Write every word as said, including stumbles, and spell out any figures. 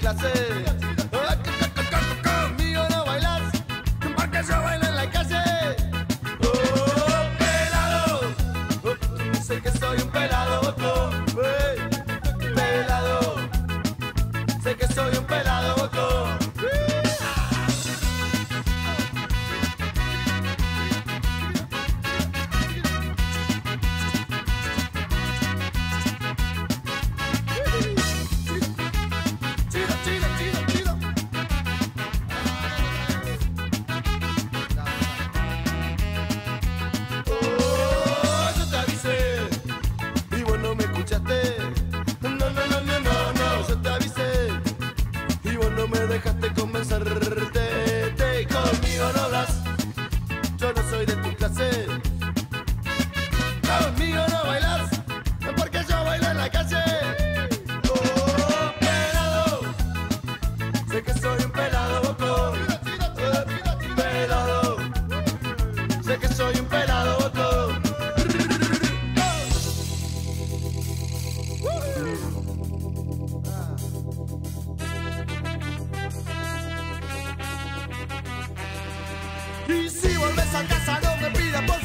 clase. Conmigo no bailas, porque yo bailo en la calle. Oh, pelado, oh, sé que soy un pelado, boco. Hey, pelado, sé que soy un pelado, boco. Dejaste convencerte, te, conmigo no hablas, yo no soy de tu clase. Conmigo no bailas, porque yo bailo en la calle. Oh, pelado, sé que soy un pelado, boco. Pelado, sé que soy un pelado, boco. Y si vuelves a casa no me pidas por